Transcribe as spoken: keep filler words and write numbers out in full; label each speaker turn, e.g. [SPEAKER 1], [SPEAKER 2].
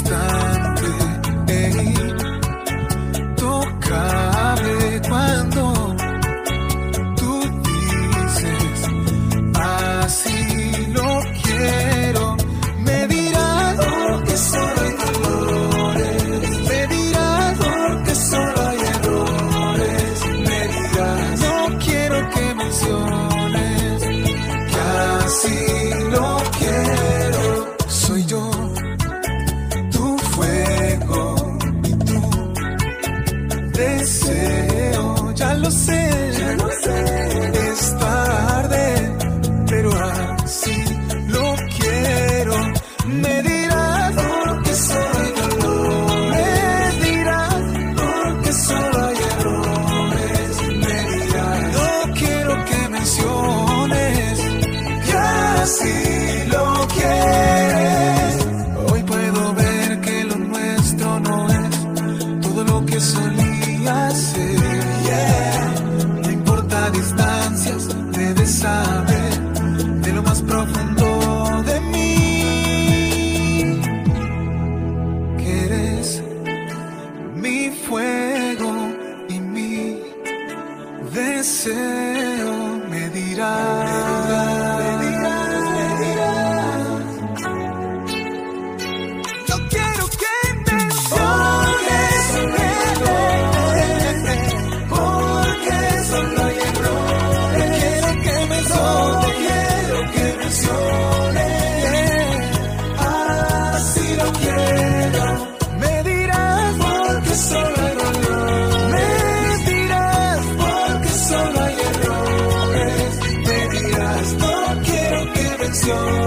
[SPEAKER 1] instante. Ey, tócame cuando tú dices así lo quiero. Me dirás porque solo hay dolores. Me dirás porque solo hay errores. Me dirás no quiero que menciones que así lo quiero. Soy yo, tu fuego y tu deseo. Ya lo sé, ya lo sé. Es tarde, pero así lo quiero. Me dirás porque solo hay dolor. Me dirás porque solo hay errores. Me dirás no quiero que menciones que así lo quieres. Hoy puedo ver que lo nuestro no es todo lo que solía ser. Yeah. No importa distancias, debes saber de lo más profundo de mí que eres mi fuego y mi deseo. Me dirás, me dirás, me dirás. Yo quiero que menciones, porque solo hay errores. Quiero que menciones, quiero que menciones, así lo quiero. Me dirás porque solo hay dolor. Me dirás porque solo hay errores. Me dirás no quiero que menciones.